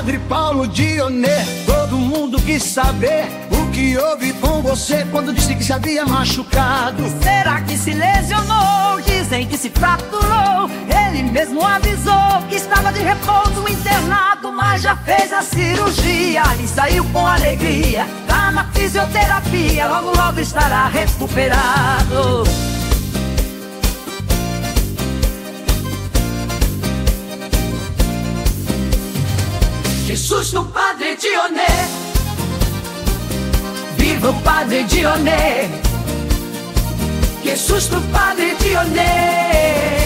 Padre Paulo Dionê. Todo mundo quis saber o que houve com você quando disse que se havia machucado. Será que se lesionou? Dizem que se fraturou. Ele mesmo avisou que estava de repouso internado, mas já fez a cirurgia e saiu com alegria. Tá na fisioterapia, logo logo estará recuperado. Que susto, Padre Dionê! Viva o Padre Dionê! Que susto, Padre Dionê!